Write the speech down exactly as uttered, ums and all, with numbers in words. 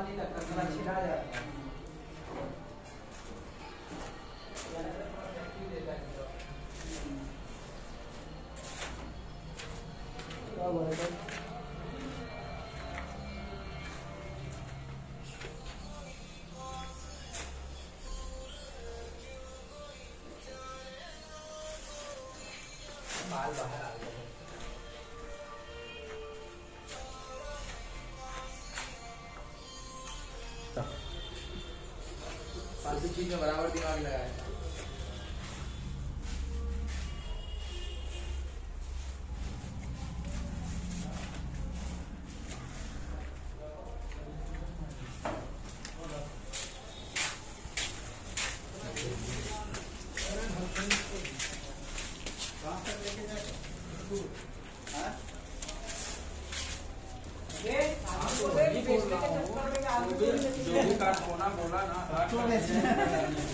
नहीं लगता, थोड़ा छिला जाता है। क्या हुआ है भाई? बाल बाहर आ गया। फालतू चीज में बराबर दिमाग लगाया। जो भी काट बोला बोला ना